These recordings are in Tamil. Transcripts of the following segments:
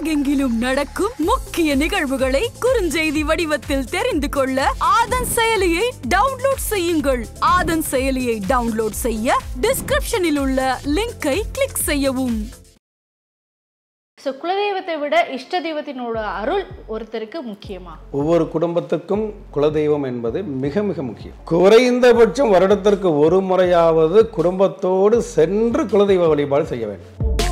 உலகெங்கிலும் நடக்கும் முக்கிய நிகழ்வுகளை குறுஞ்செய்தி வடிவத்தில் தெரிந்து கொள்ள ஆதன் செயலியை டவுன்லோட் செய்யுங்கள். ஆதன் செயலியை டவுன்லோட் செய்ய டிஸ்கிரிப்ஷனில் உள்ள லிங்கை கிளிக் செய்யவும். குலதெய்வத்தை விட இஷ்ட தெய்வத்தினோட அருள் ஒருத்தருக்கு முக்கியமா? ஒவ்வொரு குடும்பத்துக்கும் குலதெய்வம் என்பது மிக மிக முக்கியம். குறைந்தபட்சம் வருடத்திற்கு ஒரு முறையாவது குடும்பத்தோடு சென்று குலதெய்வ வழிபாடு செய்ய வேண்டும்.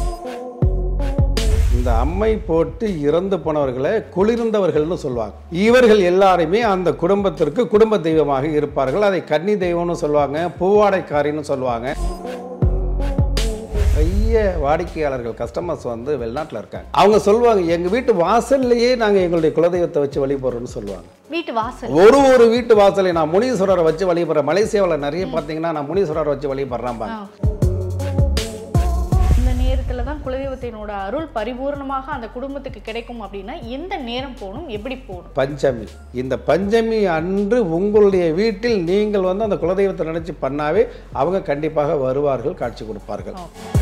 இந்த அம்மை போட்டு இறந்து போனவர்களை குளிர்ந்தவர்கள்னு சொல்லுவாங்க. இவர்கள் எல்லாருமே அந்த குடும்பத்திற்கு குடும்ப தெய்வமாக இருப்பார்கள். அதை கன்னி தெய்வம்னு சொல்லுவாங்க, பூவாடைக்காரின்னு சொல்லுவாங்க. நிறைய வாடிக்கையாளர்கள் கஸ்டமர்ஸ் வந்து வெளிநாட்டில் இருக்காங்க. அவங்க சொல்லுவாங்க, எங்கள் வீட்டு வாசல்லையே நாங்கள் எங்களுடைய குலதெய்வத்தை வச்சு வழிபடுறோம்னு சொல்லுவாங்க. வீட்டு வாசல் ஒரு வீட்டு வாசலை நான் முனீஸ்வரரை வச்சு வழிபடுறேன். மலேசியாவில் நிறைய பார்த்தீங்கன்னா நான் முனீஸ்வரரை வச்சு வழிபடுறேன். இந்த நேரத்தில் தான் குலதெய்வத்தினோட அருள் பரிபூர்ணமாக அந்த குடும்பத்துக்கு கிடைக்கும் அப்படின்னா எந்த நேரம் போகணும், எப்படி போகணும்? பஞ்சமி. இந்த பஞ்சமி அன்று உங்களுடைய வீட்டில் நீங்கள் வந்து அந்த குலதெய்வத்தை நினைச்சு பண்ணாவே அவங்க கண்டிப்பாக வருவார்கள், காட்சி கொடுப்பார்கள்.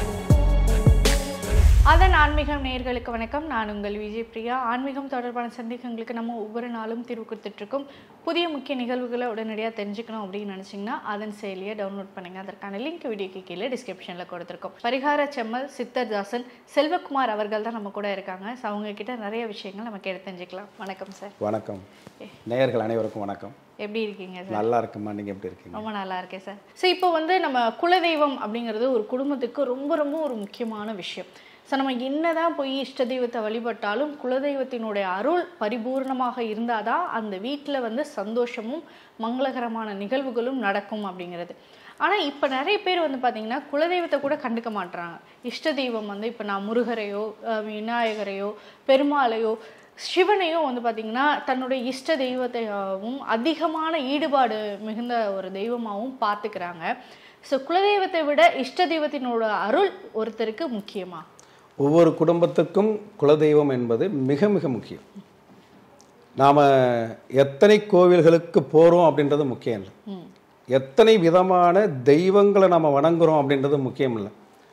அதன் ஆன்மீகம் நேயர்களுக்கு வணக்கம். நான் உங்கள் விஜய் பிரியா. ஆன்மீகம் தொடர்பான சந்தேகங்களுக்கு நம்ம ஒவ்வொரு நாளும் தீர்வு கொடுத்துட்ருக்கோம். புதிய முக்கிய நிகழ்வுகளை உடனடியாக தெரிஞ்சுக்கணும் அப்படின்னு நினச்சிங்கன்னா அதன் செயலியை டவுன்லோட் பண்ணுங்கள். அதற்கான லிங்க் வீடியோக்கு கீழே டிஸ்கிரிப்ஷனில் கொடுத்துருக்கோம். பரிகார செம்மல் சித்தர்தாசன் செல்வகுமார் அவர்கள் தான் நம்ம கூட இருக்காங்க. ஸோ அவங்க கிட்ட நிறைய விஷயங்கள் நம்ம கேட்டு தெரிஞ்சுக்கலாம். வணக்கம் சார். வணக்கம் நேயர்கள் அனைவருக்கும் வணக்கம். எப்படி இருக்கீங்க சார்? நல்லா இருக்குமா, நீங்கள் எப்படி இருக்கீங்க? ரொம்ப நல்லா இருக்கேன் சார். ஸோ இப்போ வந்து நம்ம குலதெய்வம் அப்படிங்கிறது ஒரு குடும்பத்துக்கு ரொம்ப ரொம்ப ஒரு முக்கியமான விஷயம். ஸோ நம்ம என்னதான் போய் இஷ்ட தெய்வத்தை வழிபட்டாலும் குலதெய்வத்தினுடைய அருள் பரிபூர்ணமாக இருந்தால் தான் அந்த வீட்டில் வந்து சந்தோஷமும் மங்களகரமான நிகழ்வுகளும் நடக்கும் அப்படிங்கிறது. ஆனால் இப்போ நிறைய பேர் வந்து பார்த்திங்கன்னா குலதெய்வத்தை கூட கண்டுக்க மாட்டுறாங்க. இஷ்ட தெய்வம் வந்து இப்போ நான் முருகரையோ விநாயகரையோ பெருமாளையோ சிவனையும் வந்து பார்த்திங்கன்னா தன்னுடைய இஷ்ட தெய்வத்தையும் அதிகமான ஈடுபாடு மிகுந்த ஒரு தெய்வமாகவும் பார்த்துக்கிறாங்க. ஸோ குலதெய்வத்தை விட இஷ்ட தெய்வத்தினோட அருள் ஒருத்தருக்கு முக்கியமா? ஒவ்வொரு குடும்பத்துக்கும் குலதெய்வம் என்பது மிக மிக முக்கியம். நாம் எத்தனை கோவில்களுக்கு போகிறோம் அப்படின்றது முக்கியம் இல்லை. எத்தனை விதமான தெய்வங்களை நாம் வணங்குறோம் அப்படின்றது முக்கியம் இல்லை.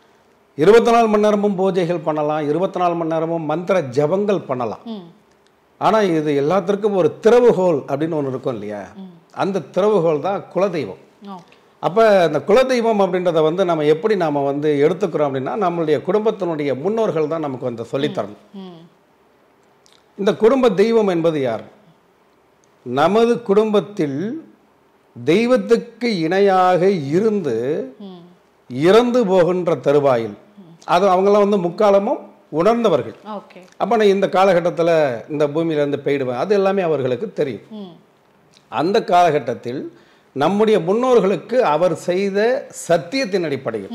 24 மணி நேரமும் பூஜைகள் பண்ணலாம், 24 மணி நேரமும் மந்திர ஜபங்கள் பண்ணலாம். ஆனால் இது எல்லாத்திற்கும் ஒரு திறவுகோல் அப்படின்னு ஒன்று இருக்கும் இல்லையா? அந்த திறவுகோல் தான் குலதெய்வம். அப்போ இந்த குலதெய்வம் அப்படின்றத வந்து நம்ம எப்படி நாம் வந்து எடுத்துக்கிறோம் அப்படின்னா, நம்மளுடைய குடும்பத்தினுடைய முன்னோர்கள் தான் நமக்கு வந்து சொல்லித்தரணும். இந்த குடும்ப தெய்வம் என்பது யார்? நமது குடும்பத்தில் தெய்வத்துக்கு இணையாக இருந்து இறந்து போகின்ற தருவாயில் அது அவங்களாம் வந்து முக்காலமும் உணர்ந்தவர்கள். அப்போ நான் இந்த காலகட்டத்தில் இந்த பூமியிலேருந்து போயிடுவேன், அது எல்லாமே அவர்களுக்கு தெரியும். அந்த காலகட்டத்தில் நம்முடைய முன்னோர்களுக்கு அவர் செய்த சத்தியத்தின் அடிப்படையில்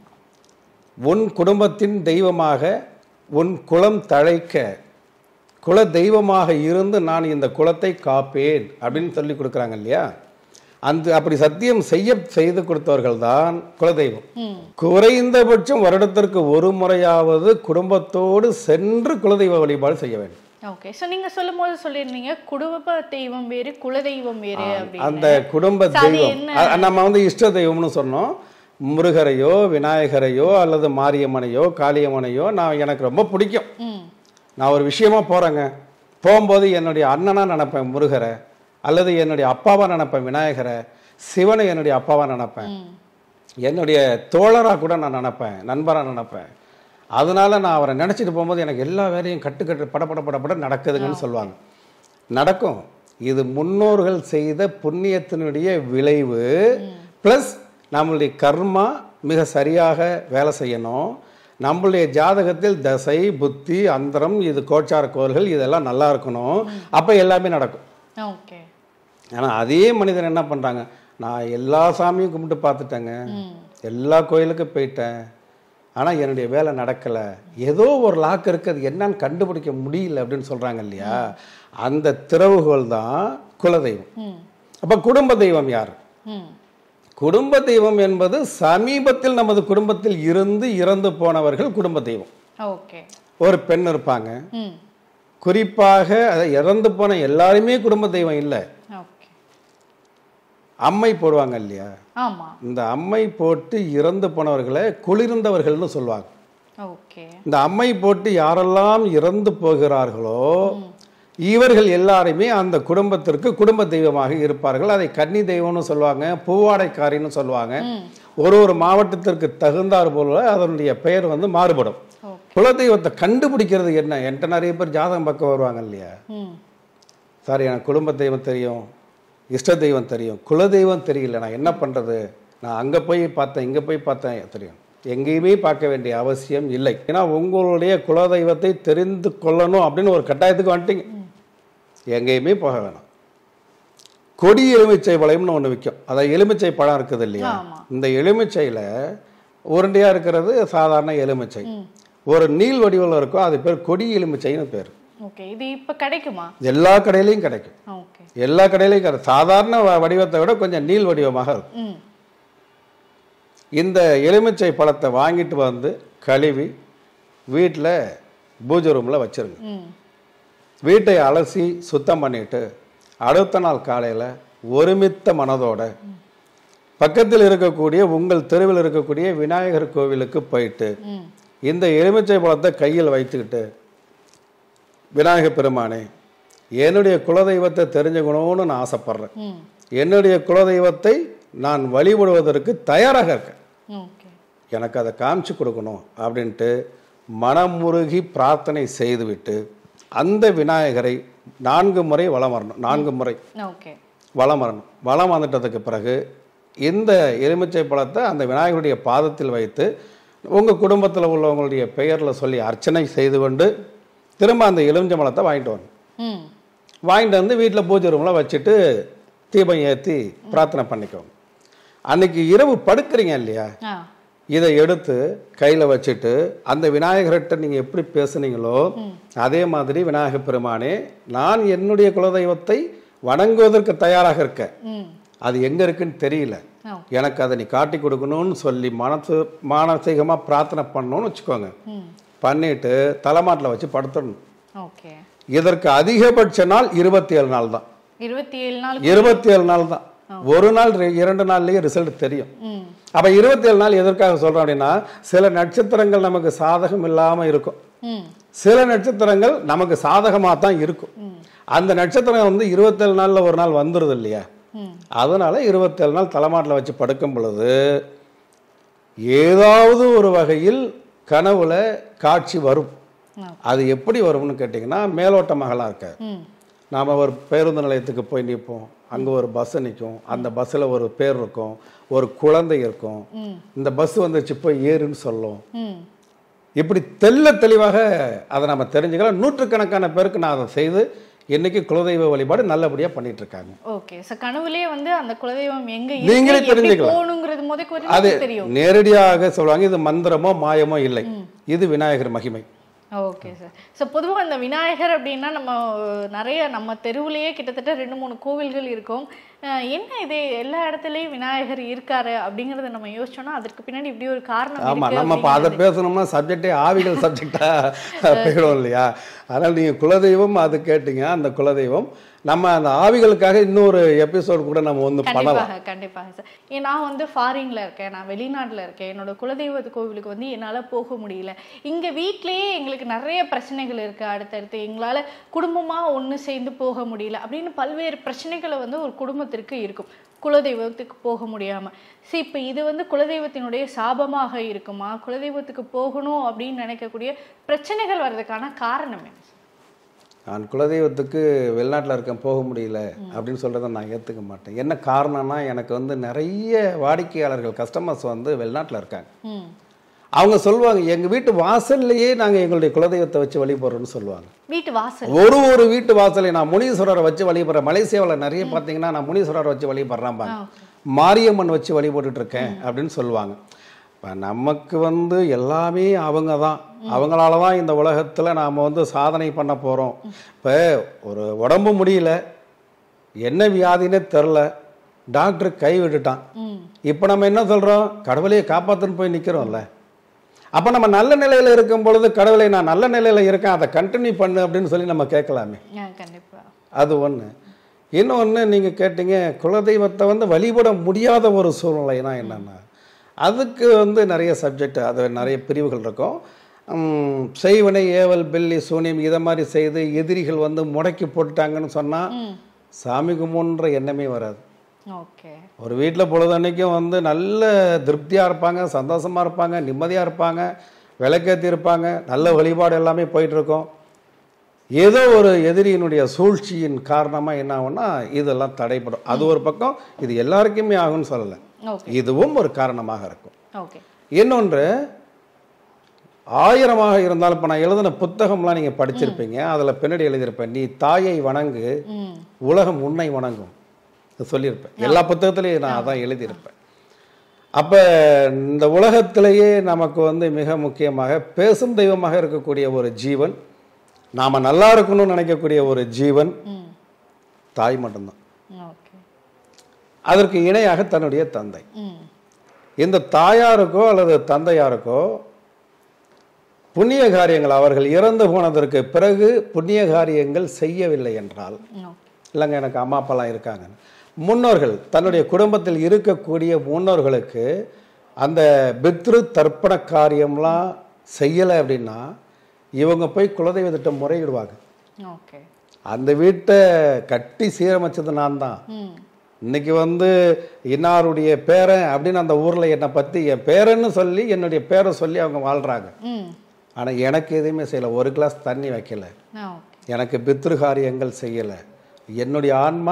உன் குடும்பத்தின் தெய்வமாக உன் குலம் தழைக்க குல தெய்வமாக இருந்து நான் இந்த குலத்தை காப்பேன் அப்படின்னு சொல்லி கொடுக்குறாங்க இல்லையா? அப்படி சத்தியம் செய்து கொடுத்தவர்கள் தான் குலதெய்வம். குறைந்தபட்சம் வருடத்திற்கு ஒரு முறையாவது குடும்பத்தோடு சென்று குலதெய்வ வழிபாடு செய்ய வேண்டும். ஓகே. ஸோ நீங்கள் சொல்லும்போது சொல்லியிருந்தீங்க குடும்ப தெய்வம் வேறு குலதெய்வம் வேறு அப்படின்னு. அந்த குடும்ப தெய்வம் நம்ம வந்து இஷ்ட தெய்வம்னு சொன்னோம். முருகரையோ விநாயகரையோ அல்லது மாரியம்மனையோ காளியம்மனையோ எனக்கு ரொம்ப பிடிக்கும். நான் ஒரு விஷயமா போகிறேங்க, போகும்போது என்னுடைய அண்ணனாக நினைப்பேன் முருகரை, அல்லது என்னுடைய அப்பாவாக நினைப்பேன் விநாயகரை, சிவனை என்னுடைய அப்பாவாக நினைப்பேன், என்னுடைய தோழராக கூட நான் நினைப்பேன், நண்பராக நினைப்பேன். அதனால நான் அவரை நினச்சிட்டு போகும்போது எனக்கு எல்லா வேலையும் கட்டு பட நடக்குதுங்கன்னு சொல்லுவாங்க. நடக்கும். இது முன்னோர்கள் செய்த புண்ணியத்தினுடைய விளைவு. ப்ளஸ் நம்மளுடைய கர்மா மிக சரியாக வேலை செய்யணும். நம்மளுடைய ஜாதகத்தில் தசை புத்தி அந்தரம் இது கோச்சார கோள்கள் இதெல்லாம் நல்லா இருக்கணும். அப்போ எல்லாமே நடக்கும். ஆனால் அதே மனிதன் என்ன பண்ணுறாங்க, நான் எல்லா சாமியும் கும்பிட்டு பார்த்துட்டேங்க, எல்லா கோயிலுக்கும் போயிட்டேன், ஆனால் என்னுடைய வேலை நடக்கலை, ஏதோ ஒரு லாக் இருக்குது, அது என்னன்னு கண்டுபிடிக்க முடியல அப்படின்னு சொல்கிறாங்க இல்லையா? அந்த திறவுகோல் தான் குலதெய்வம். அப்போ குடும்ப தெய்வம் யார்? குடும்ப தெய்வம் என்பது சமீபத்தில் நமது குடும்பத்தில் இருந்து இறந்து போனவர்கள் குடும்ப தெய்வம். ஒரு பெண் இருப்பாங்க, குறிப்பாக இறந்து போன எல்லாருமே குடும்ப தெய்வம் இல்லை. அம்மை போடுவாங்க இல்லையா? இந்த அம்மை போட்டு இறந்து போனவர்களை குளிர்ந்தவர்கள்னு சொல்லுவாங்க. ஓகே. இந்த அம்மை போட்டு யாரெல்லாம் இறந்து போகிறார்களோ இவர்கள் எல்லாருமே அந்த குடும்பத்திற்கு குடும்ப தெய்வமாக இருப்பார்கள். அதை கன்னி தெய்வம்னு சொல்லுவாங்க, பூவாடைக்காரின்னு சொல்லுவாங்க. ஒரு மாவட்டத்திற்கு தகுந்தார் போல அதனுடைய பெயர் வந்து மாறுபடும். குலதெய்வத்தை கண்டுபிடிக்கிறது என்ன? என்கிட்ட நிறைய பேர் ஜாதகம் பார்க்க வருவாங்க இல்லையா, சார் எனக்கு குடும்ப தெய்வம் தெரியும், இஷ்ட தெய்வம் தெரியும், குலதெய்வம் தெரியல, நான் என்ன பண்ணுறது? நான் அங்கே போய் பார்த்தேன், இங்கே போய் பார்த்தேன், தெரியும். எங்கேயுமே பார்க்க வேண்டிய அவசியம் இல்லை. ஏன்னா உங்களுடைய குலதெய்வத்தை தெரிந்து கொள்ளணும் அப்படின்னு ஒரு கட்டாயத்துக்கு வந்துட்டீங்க, எங்கேயுமே போக வேணாம். கொடி எலுமிச்சை வளையம்னு ஒன்று விற்கும். அதாவது எலுமிச்சை பழம் இருக்குது இல்லையா, இந்த எலுமிச்சையில் உருண்டையாக இருக்கிறது சாதாரண எலுமிச்சை, ஒரு நீள் வடிவில் இருக்கும், அது பேர் கொடி எலுமிச்சைன்னு பேர். இது இப்போ கிடைக்குமா? எல்லா கடையிலையும் கிடைக்கும், எல்லா கடையிலையும் கிடைக்கும். சாதாரண வடிவத்தை விட கொஞ்சம் நீள் வடிவமாக இருக்கும். இந்த எலுமிச்சை பழத்தை வாங்கிட்டு வந்து கழுவி வீட்டில் பூஜை ரூமில் வச்சுருங்க. வீட்டை அலசி சுத்தம் பண்ணிட்டு அடுத்த நாள் காலையில் ஒருமித்த மனதோட பக்கத்தில் இருக்கக்கூடிய உங்கள் தெருவில் இருக்கக்கூடிய விநாயகர் கோவிலுக்கு போயிட்டு இந்த எலுமிச்சை பழத்தை கையில் வைத்துக்கிட்டு, விநாயகர் பெருமானே என்னுடைய குலதெய்வத்தை தெரிஞ்சுக்கணும்னு நான் ஆசைப்படுறேன், என்னுடைய குலதெய்வத்தை நான் வழிபடுவதற்கு தயாராக இருக்கேன், எனக்கு அதை காமிச்சு கொடுக்கணும் அப்படின்ட்டு மனமுருகி பிரார்த்தனை செய்துவிட்டு அந்த விநாயகரை 4 முறை வலம் வரணும். 4 முறை வலம் வரணும். வலம் வந்துட்டதுக்கு பிறகு இந்த எலுமிச்சை பழத்தை அந்த விநாயகருடைய பாதத்தில் வைத்து உங்கள் குடும்பத்தில் உள்ளவங்களுடைய பெயரில் சொல்லி அர்ச்சனை செய்து கொண்டு திரும்ப அந்த எலுமிச்சை பழத்தை வாங்கிட்டு வரணும். வாங்கிட்டு வந்து வீட்டில் பூஜை ரூமில் வச்சுட்டு தீபம் ஏற்றி பிரார்த்தனை பண்ணிக்கோங்க. அன்னைக்கு இரவு படுக்கிறீங்க இல்லையா, இதை எடுத்து கையில் வச்சுட்டு அந்த விநாயகர்கிட்ட நீங்கள் எப்படி பேசுனீங்களோ அதே மாதிரி விநாயகர் பெருமானே நான் என்னுடைய குலதெய்வத்தை வணங்குவதற்கு தயாராக இருக்கேன், அது எங்கே இருக்குன்னு தெரியல, எனக்கு அதை நீ காட்டி கொடுக்கணும்னு சொல்லி மானசீகமாக பிரார்த்தனை பண்ணணும்னு வச்சுக்கோங்க. பண்ணிட்டு தலைமாட்டில் வச்சு படுத்துடணும். இதற்கு அதிகபட்ச நாள் 27 நாள் தான். 27 நாள் தான். ஒரு நாள் 2 நாள்லயே ரிசல்ட் தெரியும். அப்ப 27 நாள் எதற்காக சொல்றோம் அப்படின்னா, சில நட்சத்திரங்கள் நமக்கு சாதகம் இல்லாம இருக்கும், சில நட்சத்திரங்கள் நமக்கு சாதகமா தான் இருக்கும். அந்த நட்சத்திரம் வந்து 27 நாள்ல ஒரு நாள் வந்துருது இல்லையா, அதனால 27 நாள் தலைமாட்டில் வச்சு படுக்கும் பொழுது ஏதாவது ஒரு வகையில் கனவுல காட்சி வரும். அது எப்படி வரும்னு கேட்டிங்கன்னா, மேலோட்டமாகலாம் இருக்க, நாம் ஒரு பேருந்து நிலையத்துக்கு போய் நிற்போம், அங்கே ஒரு பஸ் நிற்கும், அந்த பஸ்ஸில் ஒரு பேர் இருக்கும், ஒரு குழந்தை இருக்கும், இந்த பஸ் வந்துச்சு போய் ஏறுன்னு சொல்லும். இப்படி தெளிவாக அதை நம்ம தெரிஞ்சுக்கலாம். நூற்றுக்கணக்கான பேருக்கு நான் அதை செய்து இன்னைக்கு குலதெய்வ வழிபாடு நல்லபடியாக பண்ணிட்டு இருக்காங்க. ஓகே சார், கனவுலயே வந்து அந்த குலதெய்வம் எங்க நீங்களே தெரிஞ்சுக்கலாம். அது நேரடியாக சொல்லுவாங்க, இது மந்திரமோ மாயமோ இல்லை, இது விநாயகர் மகிமை. Okay sir. ஸோ பொதுவாக இந்த விநாயகர் அப்படின்னா நம்ம தெருவுலேயே கிட்டத்தட்ட 2-3 கோவில்கள் இருக்கும். என்ன இது எல்லா இடத்துலையும் விநாயகர் இருக்காரு அப்படிங்கிறத நம்ம யோசிச்சோம்னா அதற்கு பின்னாடி இப்படி ஒரு காரணம். ஆமாம், நம்ம இப்போ அதை பேசணும்னா சப்ஜெக்டே ஆவிகள் சப்ஜெக்டாக போயிடும் இல்லையா. அதனால் நீங்கள் குலதெய்வம் அது கேட்டீங்க, அந்த குலதெய்வம் நம்ம அந்த ஆவிகளுக்காக இன்னொரு எபிசோடு கூட நம்ம வந்து பண்ணலாம். கண்டிப்பாக சார். நான் வந்து ஃபாரின்ல இருக்கேன், நான் வெளிநாட்டில் இருக்கேன், என்னோட குலதெய்வ கோவிலுக்கு வந்து என்னால் போக முடியல. இங்கே வீட்லேயே எங்களுக்கு நிறைய பிரச்சனைகள் இருக்குது, அடுத்தடுத்து எங்களால் குடும்பமாக ஒன்று சேர்ந்து போக முடியல அப்படின்னு பல்வேறு பிரச்சனைகளை வந்து ஒரு குடும்பத்திற்கு இருக்கும், குலதெய்வத்துக்கு போக முடியாமல். சரி, இப்போ இது வந்து குலதெய்வத்தினுடைய சாபமாக இருக்குமா? குலதெய்வத்துக்கு போகணும் அப்படின்னு நினைக்கக்கூடிய பிரச்சனைகள் வர்றதுக்கான காரணம் என்ன? நான் குலதெய்வத்துக்கு வெளிநாட்டில் இருக்கேன் போக முடியல அப்படின்னு சொல்கிறத நான் ஏற்றுக்க மாட்டேன். என்ன காரணம்னா, எனக்கு வந்து நிறைய வாடிக்கையாளர்கள் கஸ்டமர்ஸ் வந்து வெளிநாட்டில் இருக்காங்க. அவங்க சொல்லுவாங்க, எங்கள் வீட்டு வாசல்லையே நாங்கள் எங்களுடைய குலதெய்வத்தை வச்சு வழிபடுறோம்னு சொல்லுவாங்க. வீட்டு வாசல், ஒரு வீட்டு வாசலை நான் முனீஸ்வரரை வச்சு வழிபடுறேன். மலேசியாவில் நிறைய பார்த்தீங்கன்னா நான் முனீஸ்வரரை வச்சு வழிபடுறேன், மாரியம்மன் வச்சு வழிபட்டுட்டு இருக்கேன் அப்படின்னு சொல்லுவாங்க. இப்போ நமக்கு வந்து எல்லாமே அவங்க தான், அவங்களால தான் இந்த உலகத்தில் நாம் வந்து சாதனை பண்ண போகிறோம். இப்போ ஒரு உடம்பு முடியல, என்ன வியாதினே தெரில, டாக்டர் கை விட்டுட்டான், இப்போ நம்ம என்ன சொல்கிறோம்? கடவுளையே காப்பாற்றுன்னு போய் நிற்கிறோம்ல. அப்போ நம்ம நல்ல நிலையில் இருக்கும் பொழுது கடவுளை நான் நல்ல நிலையில் இருக்கேன், அதை கண்டினியூ பண்ணு அப்படின்னு சொல்லி நம்ம கேட்கலாமே. அது ஒன்று. இன்னொன்று நீங்கள் கேட்டீங்க, குலதெய்வத்தை வந்து வழிபட முடியாத ஒரு சூழ்நிலைனா என்னென்னா, அதுக்கு வந்து நிறைய சப்ஜெக்ட், அது நிறைய பிரிவுகள் இருக்கும். செய்வனை ஏவல் பில்லி சூனியம் இதை மாதிரி செய்து எதிரிகள் வந்து முடக்கி போட்டுட்டாங்கன்னு சொன்னால் சாமி கும்பிடுன்ற எண்ணமே வராது. ஓகே. ஒரு வீட்டில் பொழுதன்னைக்கும் வந்து நல்ல திருப்தியாக இருப்பாங்க, சந்தோஷமாக இருப்பாங்க, நிம்மதியாக இருப்பாங்க, விளக்கேற்றி இருப்பாங்க, நல்ல வழிபாடு எல்லாமே போயிட்டுருக்கோம். ஏதோ ஒரு எதிரியினுடைய சூழ்ச்சியின் காரணமாக என்ன ஆகும்னா இதெல்லாம் தடைப்படும். அது ஒரு பக்கம், இது எல்லாருக்குமே ஆகும்னு சொல்லலை, இதுவும் ஒரு காரணமாக இருக்கும். இன்னொன்று, 1000 இருந்தாலும் இப்போ நான் எழுதின புத்தகம்லாம் நீங்கள் படிச்சிருப்பீங்க, அதில் பின்னாடி எழுதியிருப்பேன், நீ தாயை வணங்கு உலகம் உன்னை வணங்கும் சொல்லியிருப்பேன். எல்லா புத்தகத்திலையும் நான் அதான் எழுதியிருப்பேன். அப்போ இந்த உலகத்திலேயே நமக்கு வந்து மிக முக்கியமாக பேசும் தெய்வமாக இருக்கக்கூடிய ஒரு ஜீவன், நாம் நல்லா இருக்கணும்னு நினைக்கக்கூடிய ஒரு ஜீவன் தாய் மட்டும்தான். அதற்கு இணையாக தன்னுடைய தந்தை. இந்த தாயாருக்கோ அல்லது தந்தையாருக்கோ புண்ணிய காரியங்கள், அவர்கள் இறந்து போனதற்கு பிறகு புண்ணிய காரியங்கள் செய்யவில்லை என்றால், இல்லைங்க எனக்கு அம்மா அப்பாலாம் இருக்காங்க, முன்னோர்கள் தன்னுடைய குடும்பத்தில் இருக்கக்கூடிய முன்னோர்களுக்கு அந்த பித்ரு தர்ப்பண காரியம்லாம் செய்யலை அப்படின்னா இவங்க போய் குலதெய்வ திட்டம் முறையிடுவாங்க. அந்த வீட்டை கட்டி சீரமைச்சது நான் தான். இன்னைக்கு வந்து இன்னாருடைய பேரன் அப்படின்னு அந்த ஊரில் என்னை பற்றி என் பேரன்னு சொல்லி என்னுடைய பேரை சொல்லி அவங்க வாழ்கிறாங்க. ஆனால் எனக்கு எதுவுமே செய்யலை, ஒரு கிளாஸ் தண்ணி வைக்கல, எனக்கு பித்ரு காரியங்கள் செய்யலை. என்னுடைய ஆன்மா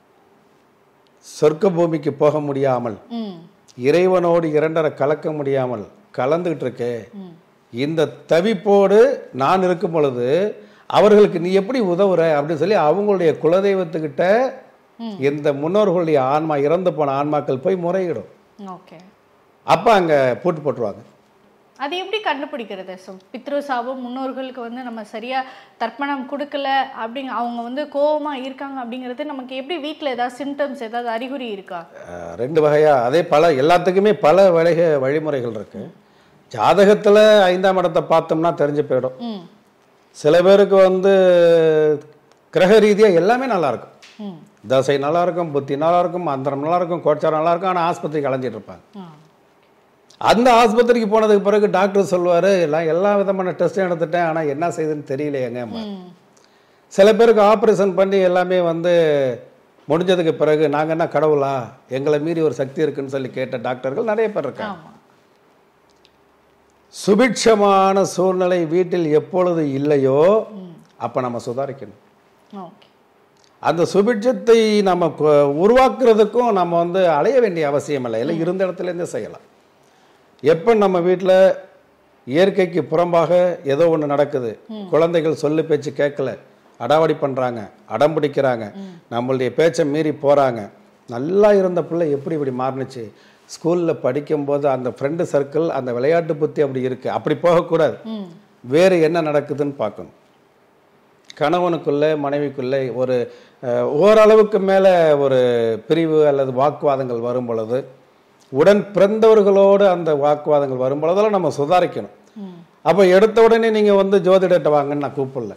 சொர்க்க பூமிக்கு போக முடியாமல், இறைவனோடு 2.5 கலக்க முடியாமல் கலந்துகிட்டு இருக்கே. இந்த தவிப்போடு நான் இருக்கும் பொழுது அவர்களுக்கு நீ எப்படி உதவுற அப்படின்னு சொல்லி அவங்களுடைய குலதெய்வத்துக்கிட்ட இந்த முன்னோர்களுடைய ஆன்மா, இறந்து போன ஆன்மாக்கள் போய் முறையிடும். அப்போ அங்கே போட்டு போட்டுருவாங்க. அது எப்படி கண்டுபிடிக்கிறது? பித்ரு சாபம் முன்னோர்களுக்கு வந்து நம்ம சரியா தர்ப்பணம் கொடுக்கல அப்படிங்க, அவங்க வந்து கோபமா இருக்காங்க அப்படிங்கிறது நமக்கு எப்படி வீட்டில் ஏதாவது சிம்டம்ஸ், ஏதாவது அறிகுறி இருக்கா? 2 வகையா, அதே பல எல்லாத்துக்குமே பல வழிமுறைகள் இருக்கு. ஜாதகத்தில் 5ஆம் இடத்தை பார்த்தோம்னா தெரிஞ்சு போயிடும். சில பேருக்கு வந்து கிரக ரீதியாக எல்லாமே நல்லா இருக்கும், தசை நல்லா இருக்கும், புத்தி நல்லா இருக்கும், அந்தரம் நல்லா இருக்கும், கோச்சாரம் நல்லா இருக்கும், ஆனால் ஆஸ்பத்திரிக்கு அலைஞ்சிட்டு இருப்பாங்க. அந்த ஆஸ்பத்திரிக்கு போனதுக்கு பிறகு டாக்டர் சொல்லுவார், எல்லா விதமான டெஸ்ட்டும் எடுத்துட்டேன், ஆனால் என்ன செய்யுதுன்னு தெரியலையேங்க. சில பேருக்கு ஆப்ரேஷன் பண்ணி எல்லாமே வந்து முடிஞ்சதுக்கு பிறகு நாங்கள் என்ன கடவுளா, எங்களை மீறி ஒரு சக்தி இருக்குன்னு சொல்லி கேட்ட டாக்டர்கள் நிறைய பேர் இருக்காங்க. சுபிட்சமான சூழ்நிலை வீட்டில் எப்பொழுது இல்லையோ அப்போ நம்ம சுதாரிக்கணும். அந்த சுபிட்சத்தை நம்ம உருவாக்குறதுக்கும் நம்ம வந்து அலைய வேண்டிய அவசியம் இல்லை, இல்லை இருந்த இடத்துலேருந்தே செய்யலாம். எப்போ நம்ம வீட்டில் இயற்கைக்கு புறம்பாக ஏதோ ஒன்று நடக்குது, குழந்தைகள் சொல்லு பேச்சு கேட்கல, அடாவடி பண்ணுறாங்க, அடம் பிடிக்கிறாங்க, நம்மளுடைய பேச்சை மீறி போகிறாங்க, நல்லா இருந்த பிள்ளை எப்படி இப்படி மாறுனுச்சு, ஸ்கூலில் படிக்கும்போது அந்த ஃப்ரெண்டு சர்க்கிள், அந்த விளையாட்டு புத்தி அப்படி இருக்குது, அப்படி போகக்கூடாது. வேறு என்ன நடக்குதுன்னு பார்க்கணும். கணவனுக்குள்ளே மனைவிக்குள்ளே ஒரு ஓரளவுக்கு மேலே ஒரு பிரிவு அல்லது வாக்குவாதங்கள் வரும் பொழுது, உடன் பிறந்தவர்களோடு அந்த வாக்குவாதங்கள் வரும் பொழுதெல்லாம் நம்ம சுதாரிக்கணும். அப்போ எடுத்த உடனே நீங்கள் வந்து ஜோதிடத்தை வாங்கன்னு நான் கூப்பிடல.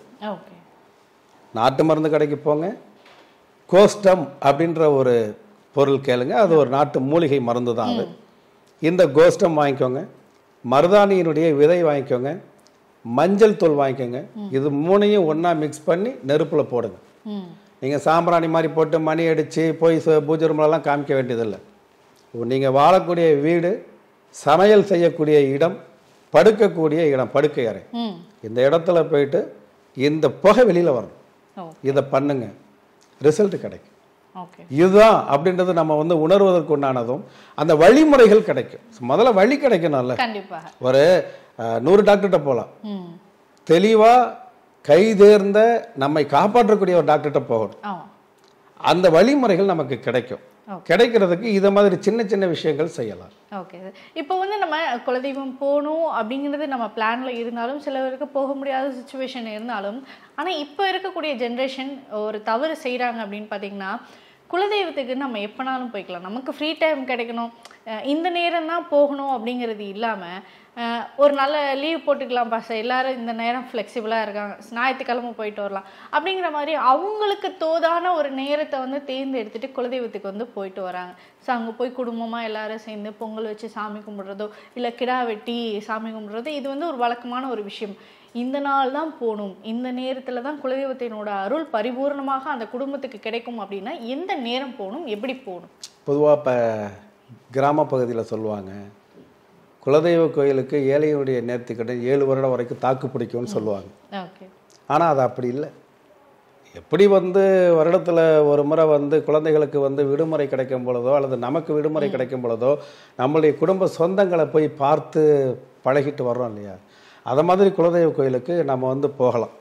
நாட்டு மருந்து கடைக்கு போங்க, கோஸ்டம் அப்படின்ற ஒரு பொருள் கேளுங்க, அது ஒரு நாட்டு மூலிகை மருந்து தான் அது. இந்த கோஸ்டம் வாங்கிக்கோங்க, மருதாணியினுடைய விதை வாங்கிக்கோங்க, மஞ்சள் தூள் வாங்கிக்கோங்க. இது 3ஐயும் ஒன்றா மிக்ஸ் பண்ணி நெருப்பில் போடுங்க. நீங்கள் சாம்பிராணி மாதிரி போட்டு மணி அடித்து போய் பூஜை ரூம்லலாம் காமிக்க வேண்டியதில்லை. நீங்கள் வாழக்கூடிய வீடு, சமையல் செய்யக்கூடிய இடம், படுக்கக்கூடிய இடம், படுக்கை அறை, இந்த இடத்துல போயிட்டு இந்த புகை வெளியில் வரணும். இதை பண்ணுங்க, ரிசல்ட் கிடைக்கும். இதுதான் அப்படின்றது நம்ம வந்து உணர்வதற்கு உண்டானதும் அந்த வழிமுறைகள் கிடைக்கும். முதல்ல வழி கிடைக்கணும்ல. ஒரு 100 டாக்டர்கிட்ட போகலாம், தெளிவாக கை தேர்ந்த நம்மை காப்பாற்றக்கூடிய ஒரு டாக்டர்கிட்ட போகணும். அந்த வழிமுறைகள் நமக்கு கிடைக்கும். கிடைக்கிறதுக்கு இதை மாதிரி சின்ன சின்ன விஷயங்கள் செய்யலாம். ஓகே, இப்போ வந்து நம்ம குலதெய்வம் போகணும் அப்படிங்கிறது நம்ம பிளானில் இருந்தாலும், சிலருக்கு போக முடியாத சுச்சுவேஷன் இருந்தாலும், ஆனால் இப்போ இருக்கக்கூடிய ஜென்ரேஷன் ஒரு தவறு செய்கிறாங்க அப்படின்னு பார்த்தீங்கன்னா, குலதெய்வத்துக்கு நம்ம எப்போனாலும் போய்க்கலாம், நமக்கு ஃப்ரீ டைம் கிடைக்கணும், இந்த நேரம் தான் போகணும் அப்படிங்கிறது இல்லாமல் ஒரு நல்ல லீவ் போட்டுக்கலாம் பாஸ், எல்லாரும் இந்த நேரம் ஃப்ளெக்சிபிளாக இருக்காங்க, ஞாயிற்றுக்கிழமை போயிட்டு வரலாம் அப்படிங்கிற மாதிரி அவங்களுக்கு தோதான ஒரு நேரத்தை வந்து தேர்ந்தெடுத்துட்டு குலதெய்வத்துக்கு வந்து போயிட்டு வராங்க. ஸோ அங்கே போய் குடும்பமாக எல்லாரும் சேர்ந்து பொங்கல் வச்சு சாமி கும்பிட்றதோ இல்லை கிடா வெட்டி சாமி கும்பிட்றதோ இது வந்து ஒரு வழக்கமான ஒரு விஷயம். இந்த நாள் தான் போகணும், இந்த நேரத்தில் தான் குலதெய்வத்தினோட அருள் பரிபூர்ணமாக அந்த குடும்பத்துக்கு கிடைக்கும் அப்படின்னா எந்த நேரம் போகணும், எப்படி போகணும்? பொதுவாக இப்போ கிராம பகுதியில் சொல்லுவாங்க, குலதெய்வ கோயிலுக்கு ஏழையுடைய நேர்த்திக்கடன் 7 வருடம் வரைக்கும் தாக்கு பிடிக்கும்னு சொல்லுவாங்க. ஆனால் அது அப்படி இல்லை. எப்படி வந்து வருடத்தில் ஒரு முறை வந்து குழந்தைகளுக்கு வந்து விடுமுறை கிடைக்கும் பொழுதோ அல்லது நமக்கு விடுமுறை கிடைக்கும் பொழுதோ நம்மளுடைய குடும்ப சொந்தங்களை போய் பார்த்து பழகிட்டு வர்றோம் இல்லையா, அதை மாதிரி குலதெய்வ கோயிலுக்கு நம்ம வந்து போகலாம்.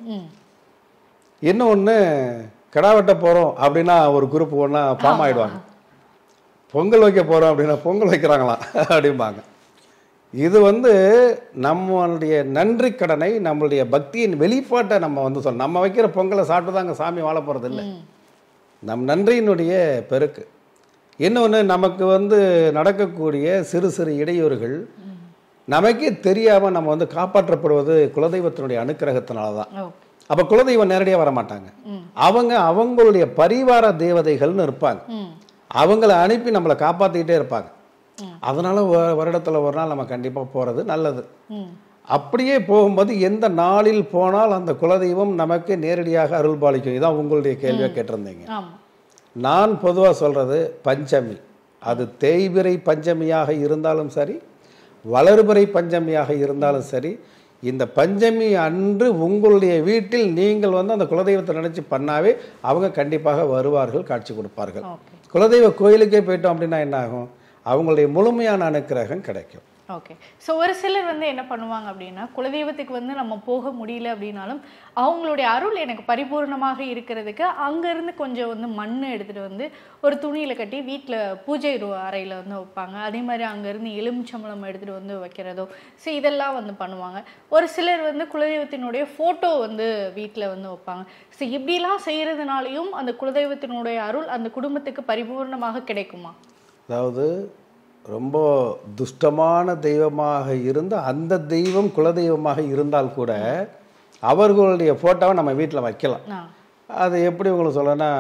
இன்னொன்று, கிடா வெட்ட போகிறோம் அப்படின்னா ஒரு குரூப் ஒன்றா ஃபார்ம் ஆகிடுவாங்க. பொங்கல் வைக்க போகிறோம் அப்படின்னா பொங்கல் வைக்கிறாங்களாம் அப்படிம்பாங்க. இது வந்து நம்மளுடைய நன்றி கடனை, நம்மளுடைய பக்தியின் வெளிப்பாட்டை நம்ம வந்து சொல்லணும். நம்ம வைக்கிற பொங்கலை சாப்பிட்டு தாங்க சாமி வாழ போகிறது இல்லை, நம் நன்றியினுடைய பெருக்கு. இன்னொன்று, நமக்கு வந்து நடக்கக்கூடிய சிறு சிறு இடையூறுகள் நமக்கே தெரியாமல் நம்ம வந்து காப்பாற்றப்படுவது குலதெய்வத்தினுடைய அனுக்கிரகத்தினால தான். அப்போ குலதெய்வம் நேரடியாக வரமாட்டாங்க, அவங்க அவங்களுடைய பரிவார தேவதைகள்னு இருப்பாங்க, அவங்கள அனுப்பி நம்மளை காப்பாற்றிக்கிட்டே இருப்பாங்க. அதனால வருடத்தில் ஒரு நாள் நம்ம கண்டிப்பாக போகிறது நல்லது. அப்படியே போகும்போது எந்த நாளில் போனால் அந்த குலதெய்வம் நமக்கு நேரடியாக அருள் பாலிக்கும்? இதான் உங்களுடைய கேள்வியாக கேட்டிருந்தீங்க. நான் பொதுவாக சொல்கிறது பஞ்சமி, அது தேய்பிறை பஞ்சமியாக இருந்தாலும் சரி, வளர்பிறை பஞ்சமியாக இருந்தாலும் சரி, இந்த பஞ்சமி அன்று உங்களுடைய வீட்டில் நீங்கள் வந்து அந்த குலதெய்வத்தை நினச்சி பண்ணாவே அவங்க கண்டிப்பாக வருவார்கள், காட்சி கொடுப்பார்கள். குலதெய்வ கோயிலுக்கே போயிட்டோம் அப்படின்னா என்ன ஆகும்? அவங்களுடைய முழுமையான அனுக்கிரகம் கிடைக்கும். ஓகே. ஸோ ஒரு சிலர் வந்து என்ன பண்ணுவாங்க அப்படின்னா, குலதெய்வத்துக்கு வந்து நம்ம போக முடியல அப்படின்னாலும் அவங்களுடைய அருள் எனக்கு பரிபூர்ணமாக இருக்கிறதுக்கு அங்கேருந்து கொஞ்சம் வந்து மண் எடுத்துகிட்டு வந்து ஒரு துணியில் கட்டி வீட்டில் பூஜை அறையில் வந்து வைப்பாங்க. அதே மாதிரி அங்கேருந்து எலுமிச்சம்பழம் எடுத்துகிட்டு வந்து வைக்கிறதோ, ஸோ இதெல்லாம் வந்து பண்ணுவாங்க. ஒரு சிலர் வந்து குலதெய்வத்தினுடைய ஃபோட்டோ வந்து வீட்டில் வந்து வைப்பாங்க. ஸோ இப்படிலாம் செய்கிறதுனாலையும் அந்த குலதெய்வத்தினுடைய அருள் அந்த குடும்பத்துக்கு பரிபூர்ணமாக கிடைக்குமா? அதாவது ரொம்ப துஷ்டமான தெய்வமாக இருந்து அந்த தெய்வம் குலதெய்வமாக இருந்தால் கூட அவர்களுடைய ஃபோட்டோவை நம்ம வீட்டில் வைக்கலாம். அது எப்படி உங்களுக்கு சொல்லணும்னா,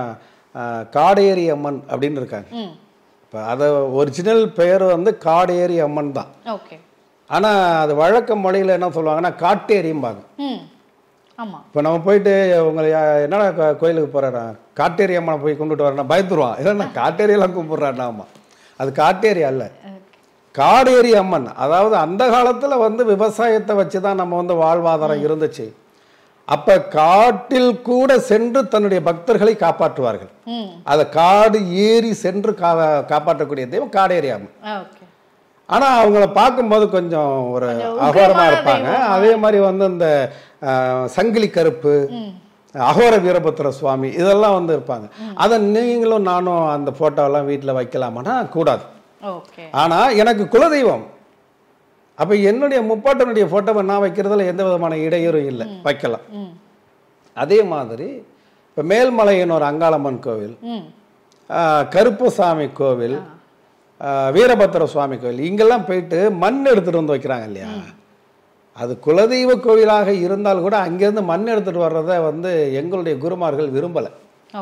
காடேரி அம்மன் அப்படின்னு இருக்காங்க. இப்போ அதை ஒரிஜினல் பெயர் வந்து காடேரி அம்மன் தான். ஆனால் அது வழக்க மொழியில் என்ன சொல்லுவாங்கன்னா காட்டேரியும்பாங்க. இப்போ நம்ம போயிட்டு உங்களை என்னடா கோயிலுக்கு போகிறேன்னா காட்டேரி அம்மனை போய் கும்பிட்டு வரேன்னா பயந்துருவான். இல்லைன்னா காட்டேரியெல்லாம் கும்பிட்றான்னா. ஆமாம், அது காட்டேரி அல்ல, காடேரி அம்மன். அதாவது அந்த காலத்தில் வந்து விவசாயத்தை வச்சு தான் நம்ம வந்து வாழ்வாதாரம் இருந்துச்சு. அப்போ காட்டில் கூட சென்று தன்னுடைய பக்தர்களை காப்பாற்றுவார்கள். அதை காடு ஏறி சென்று காப்பாற்றக்கூடிய தெய்வம் காடேரி அம்மன். ஆனால் அவங்கள பார்க்கும்போது கொஞ்சம் ஒரு அகோரமாக இருப்பாங்க. அதே மாதிரி வந்து இந்த சங்கிலி கருப்பு, அகோர வீரபத்திர சுவாமி இதெல்லாம் வந்து இருப்பாங்க. அதை நீங்களும் நானும் அந்த ஃபோட்டோவெல்லாம் வீட்டில் வைக்கலாமான்னா கூடாது. ஆனால் எனக்கு குலதெய்வம், அப்போ என்னுடைய முப்பாட்டனுடைய ஃபோட்டோவை நான் வைக்கிறதுல எந்த விதமான இடையூறும் இல்லை, வைக்கலாம். அதே மாதிரி இப்போ மேல்மலையின் ஒரு அங்காளம்மன் கோவில், கருப்புசாமி கோவில், வீரபத்திர சுவாமி கோவில், இங்கெல்லாம் போயிட்டு மண் எடுத்துகிட்டு வந்து வைக்கிறாங்க இல்லையா, அது குலதெய்வ கோவிலாக இருந்தால் கூட அங்கேருந்து மண் எடுத்துகிட்டு வர்றதை வந்து எங்களுடைய குருமார்கள் விரும்பலை.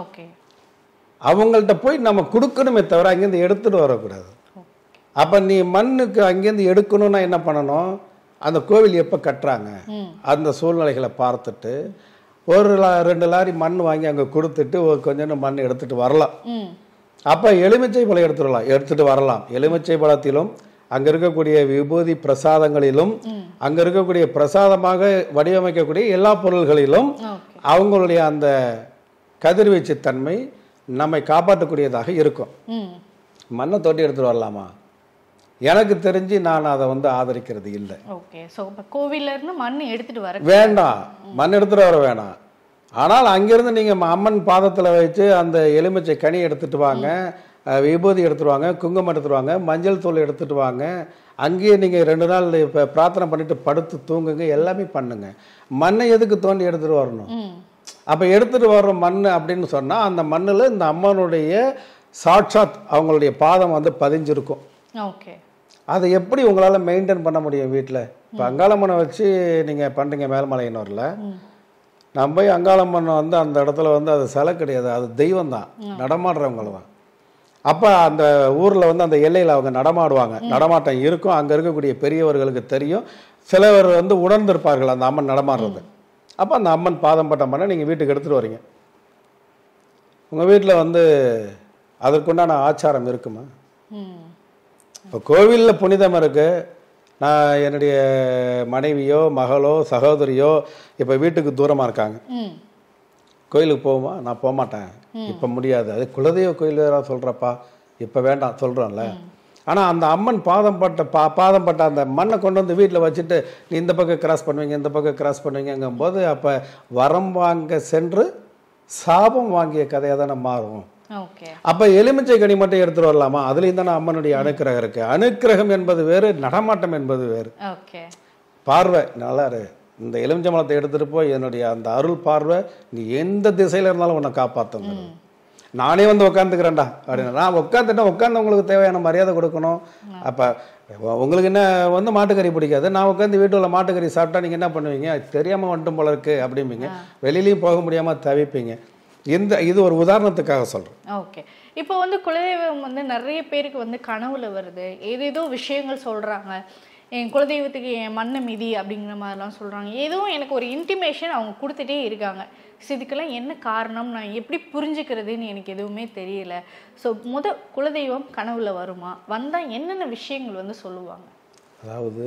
அவங்கள்ட்ட போய் நம்ம கொடுக்கணுமே தவிர அங்கேருந்து எடுத்துகிட்டு வரக்கூடாது. அப்போ நீ மண்ணுக்கு அங்கேருந்து எடுக்கணும்னா என்ன பண்ணணும்? அந்த கோவில் எப்போ கட்டுறாங்க அந்த சூழ்நிலைகளை பார்த்துட்டு ஒரு 2 லாரி மண் வாங்கி அங்கே கொடுத்துட்டு ஒரு கொஞ்சம் மண் எடுத்துகிட்டு வரலாம். அப்போ எலுமிச்சை பழம் எடுத்துகிட்டு வரலாம். எலுமிச்சை பழத்திலும் அங்கே இருக்கக்கூடிய விபூதி பிரசாதங்களிலும் அங்கே இருக்கக்கூடிய பிரசாதமாக வடிவமைக்கக்கூடிய எல்லா பொருள்களிலும் அவங்களுடைய அந்த கதிர்வீச்சு தன்மை நம்மை காப்பாற்றக்கூடியதாக இருக்கும். மண்ணை தொட்டி எடுத்துகிட்டு வரலாமா? எனக்கு தெரிஞ்சு நான் அதை வந்து ஆதரிக்கிறது இல்லை. கோவிலிருந்து மண் எடுத்துட்டு வர வேண்டாம், மண் எடுத்துகிட்டு வர வேணாம். ஆனால் அங்கேருந்து நீங்கள் அம்மன் பாதத்தில் வச்சு அந்த எலுமிச்சை கனி எடுத்துகிட்டு வாங்க, விபூதி எடுத்துகிட்டு வாங்க, குங்குமம் எடுத்துகிட்டு வாங்க, மஞ்சள் தூள் எடுத்துகிட்டு வாங்க. அங்கேயே நீங்கள் 2 நாள் இப்போ பிரார்த்தனை பண்ணிட்டு படுத்து தூங்குங்க, எல்லாமே பண்ணுங்க. மண்ணை எதுக்கு தோண்டி எடுத்துகிட்டு வரணும்? அப்போ எடுத்துகிட்டு வர்ற மண் அப்படின்னு சொன்னால் அந்த மண்ணில் இந்த அம்மனுடைய சாட்சாத் அவங்களுடைய பாதம் வந்து பதிஞ்சிருக்கும். அதை எப்படி உங்களால் மெயின்டைன் பண்ண முடியும் வீட்டில்? இப்போ அங்காளம்மனை வச்சு நீங்கள் பண்ணுறீங்க மேல்மலையனூரில், நம்ம போய் அங்காளம்மன் வந்து அந்த இடத்துல வந்து அது சிலை கிடையாது, அது தெய்வம் தான், நடமாடுறவங்கள தான். அப்போ அந்த ஊரில் வந்து அந்த எல்லையில் அவங்க நடமாடுவாங்க, நடமாட்டம் இருக்கும். அங்கே இருக்கக்கூடிய பெரியவர்களுக்கு தெரியும், சிலவர் வந்து உணர்ந்திருப்பார்கள் அந்த அம்மன் நடமாடுறது. அப்போ அந்த அம்மன் பாதம் பட்டம் பண்ண நீங்கள் வீட்டுக்கு எடுத்துகிட்டு வரீங்க. உங்கள் வீட்டில் வந்து அதற்குண்டான ஆச்சாரம் இருக்குமா? இப்போ கோவிலில் புனிதம் இருக்குது. நான் என்னுடைய மனைவியோ மகளோ சகோதரியோ இப்போ வீட்டுக்கு தூரமாக இருக்காங்க, கோயிலுக்கு போகுமா? நான் போகமாட்டேன், இப்போ முடியாது, அது குலதெய்வ கோயில் சொல்கிறப்பா, இப்போ வேண்டாம் சொல்கிறோம்ல. ஆனால் அந்த அம்மன் பாதம் பட்ட அந்த மண்ணை கொண்டு வந்து வீட்டில் வச்சுட்டு நீ இந்த பக்கம் கிராஸ் பண்ணுவீங்க, இந்த பக்கம் கிராஸ் பண்ணுவீங்கும் போது அப்போ வரம் வாங்க சென்று சாபம் வாங்கிய கதையாக தானே மாறும். அப்போ எலுமிச்சை கனி மட்டும் எடுத்துட்டு வரலாமா? அதுலேயும் தானே அம்மனுடைய அனுக்கிரகம் இருக்கு. அனுக்கிரகம் என்பது வேறு, நடமாட்டம் என்பது வேறு. பார்வை நல்லா இந்த எலுமிச்சை மலத்தை எடுத்துகிட்டு போய் என்னுடைய அந்த அருள் பார்வை நீ எந்த திசையில் இருந்தாலும் உன்னை காப்பாற்றுங்க. நானே வந்து உட்காந்துக்கிறேன்டா அப்படின்னா, நான் உட்காந்துட்டேன், உட்காந்து உங்களுக்கு தேவையான மரியாதை கொடுக்கணும். அப்போ உங்களுக்கு என்ன வந்து மாட்டுக்கறி பிடிக்காது, நான் உட்காந்து வீட்டுல மாட்டுக்கறி சாப்பிட்டா நீங்கள் என்ன பண்ணுவீங்க? தெரியாமல் வந்துட்டும் போல இருக்கு அப்படிம்பீங்க, வெளியிலையும் போக முடியாமல் தவிப்பீங்க. இது ஒரு உதாரணத்துக்காக சொல்கிறேன். ஓகே. இப்போ வந்து குலதெய்வம் வந்து நிறைய பேருக்கு வந்து கனவுல வருது, ஏதேதோ விஷயங்கள் சொல்கிறாங்க, என் குலதெய்வத்துக்கு என் மண்ணை மிதி அப்படிங்கிற மாதிரிலாம் சொல்கிறாங்க. ஏதோ எனக்கு ஒரு இன்டிமேஷன் அவங்க கொடுத்துட்டே இருக்காங்க. இதுக்கெல்லாம் என்ன காரணம், நான் எப்படி புரிஞ்சுக்கிறதுன்னு எனக்கு எதுவுமே தெரியல. ஸோ குலதெய்வம் கனவுல வருமா, வந்தால் என்னென்ன விஷயங்கள் வந்து சொல்லுவாங்க? அதாவது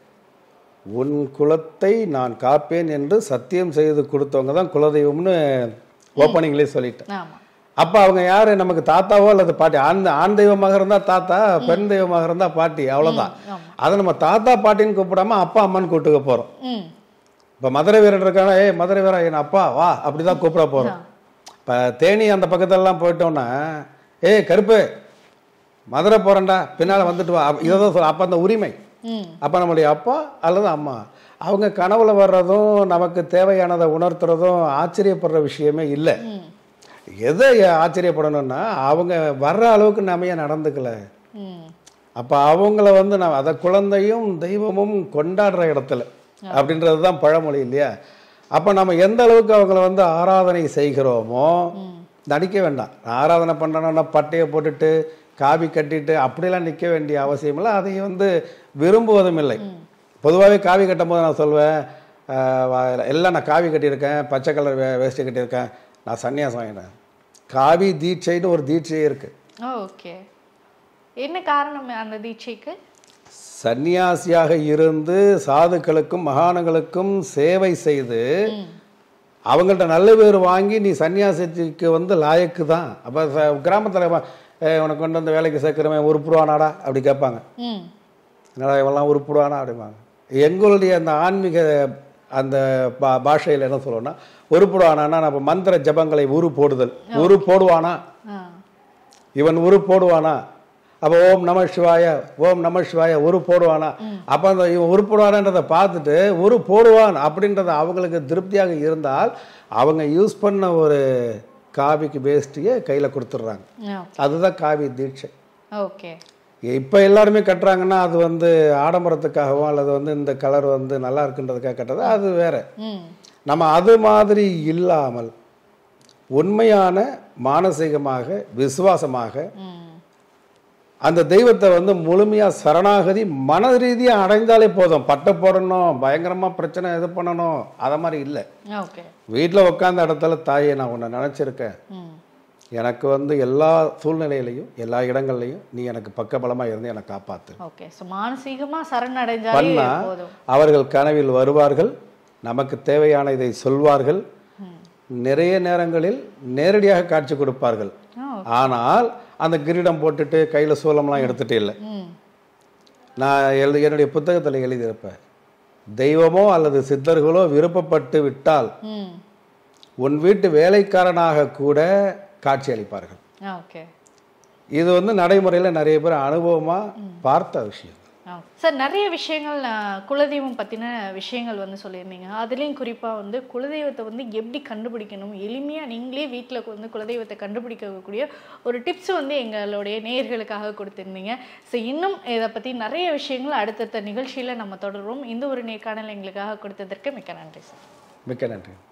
உன் குலத்தை நான் காப்பேன் என்று சத்தியம் செய்து கொடுத்தவங்க தான் குலதெய்வம்னு ஓப்பனிங்லேயே சொல்லிட்டேன். அப்போ அவங்க யார்? நமக்கு தாத்தாவோ அல்லது பாட்டி. ஆண் தெய்வமாக இருந்தால் தாத்தா, பெண் தெய்வமாக இருந்தால் பாட்டி, அவ்வளோதான். அதை நம்ம தாத்தா பாட்டின்னு கூப்பிடாம அப்பா அம்மான்னு கூப்பிட்டுக்க போகிறோம். இப்போ மதுரை வீரன் இருக்கானா, மதுரை வீரா என் அப்பா வா அப்படி தான் கூப்பிட போகிறோம். இப்போ தேனி அந்த பக்கத்துலலாம் போயிட்டோன்னா, கருப்பு மதுரை போகிறேன்டா பின்னால் வந்துட்டு வா, இதை தான் சொல்ல. அப்போ அந்த உரிமை. அப்போ நம்முடைய அப்பா அல்லது அம்மா அவங்க கனவுல வர்றதும் நமக்கு தேவையானதை உணர்த்துறதும் ஆச்சரியப்படுற விஷயமே இல்லை. எதை ஆச்சரியப்படணும்னா அவங்க வர்ற அளவுக்கு நம்ம ஏன் நடந்துக்கல. அப்போ அவங்கள வந்து நான் அதை குழந்தையும் தெய்வமும் கொண்டாடுற இடத்துல அப்படின்றது தான் பழமொழி இல்லையா? அப்போ நம்ம எந்த அளவுக்கு அவங்கள வந்து ஆராதனை செய்கிறோமோ, நடிக்க வேண்டாம். ஆராதனை பண்ணுறோன்னா பட்டையை போட்டுட்டு காவி கட்டிட்டு அப்படிலாம் நிற்க வேண்டிய அவசியம் இல்லை. அதை வந்து விரும்புவதும் இல்லை. பொதுவாகவே காவி கட்டும் போது நான் சொல்வேன், எல்லாம் நான் காவி கட்டியிருக்கேன், பச்சை கலர் வேஷ்டி கட்டியிருக்கேன், நான் சன்னியாசம் வாங்கினேன். காவி தீட்சைன்னு ஒரு தீட்சையே இருக்கு. ஓகே, என்ன காரணம் அந்த தீட்சைக்கு? சன்னியாசியாக இருந்து சாதுக்களுக்கும் மகான்களுக்கும் சேவை செய்து அவங்கள்ட்ட நல்ல பேர் வாங்கி நீ சன்னியாசத்துக்கு வந்து லாயக்கு தான். அப்போ கிராமத்தில் உனக்கு கொண்டு வந்து வேலைக்கு சேர்க்குறவன் உருப்புடுவானாடா அப்படி கேட்பாங்க. என்னடா இவெல்லாம் உருப்புடுவானா அப்படிம்பாங்க. எங்களுடைய அந்த ஆன்மீக அந்த பாஷையில் என்ன சொல்லணும்னா, உருப்புடுவானா நம்ம மந்திர ஜபங்களை உரு போடுதல். உரு போடுவானா இவன், உரு போடுவானா? அப்போ ஓம் நம சிவாய, ஓம் நம சிவாய, உரு போடுவானா? அப்போ அந்த இவன் உருப்படுவானன்றதை பார்த்துட்டு உரு போடுவான் அப்படின்றத அவங்களுக்கு திருப்தியாக இருந்தால் அவங்க யூஸ் பண்ண ஒரு காவிக்கு பேஸ்டியை கையில் கொடுத்துட்றாங்க. அதுதான் காவி தீட்சை. ஓகே. இப்போ எல்லாருமே கட்டுறாங்கன்னா அது வந்து ஆடம்பரத்துக்காகவோ அல்லது வந்து இந்த கலர் வந்து நல்லா இருக்குன்றதுக்காக கட்டுறது, அது வேற. நம்ம அது மாதிரி இல்லாமல் உண்மையான மானசீகமாக விசுவாசமாக அந்த தெய்வத்தை வந்து முழுமையாக சரணாகதி மன ரீதியாக அடைந்தாலே போதும். பட்டை போடணும், பயங்கரமாக பிரச்சனை இது பண்ணணும், அதை மாதிரி இல்லை. வீட்டில் உட்காந்த இடத்துல தாயை நான் உன்னை நினச்சிருக்கேன், எனக்கு வந்து எல்லா சூழ்நிலையிலையும் எல்லா இடங்கள்லையும் நீ எனக்கு பக்கபலமாக இருந்து என்னை காப்பாற்று. பண்ணா அவர்கள் கனவில் வருவார்கள், நமக்கு தேவையான இதை சொல்வார்கள், நிறைய நேரங்களில் நேரடியாக காட்சி கொடுப்பார்கள். ஆனால் அந்த கிரீடம் போட்டுட்டு கையில் சூலம்லாம் எடுத்துகிட்டு இல்லை. நான் என்னுடைய புத்தகத்தில் எழுதியிருப்பேன், தெய்வமோ அல்லது சித்தர்களோ விருப்பப்பட்டு விட்டால் உன் வீட்டு வேலைக்காரனாக கூட காட்சி அளிப்பார்கள். இது வந்து நடைமுறையில் நிறைய பேர் அனுபவமாக பார்த்த விஷயம். சார், நிறைய விஷயங்கள் குலதெய்வம் பற்றின விஷயங்கள் வந்து சொல்லியிருந்தீங்க. அதுலேயும் குறிப்பாக வந்து குலதெய்வத்தை வந்து எப்படி கண்டுபிடிக்கணும், எளிமையாக நீங்களே வீட்டில் வந்து குலதெய்வத்தை கண்டுபிடிக்கக்கூடிய ஒரு டிப்ஸ் வந்து எங்களுடைய நேயர்களுக்காக கொடுத்துருந்தீங்க. ஸோ இன்னும் இதை பற்றி நிறைய விஷயங்கள் அடுத்தடுத்த நிகழ்ச்சியில் நம்ம தொடருவோம். இந்த ஒரு நேர்காணல் எங்களுக்காக கொடுத்ததற்கு மிக்க நன்றி சார். மிக்க நன்றி.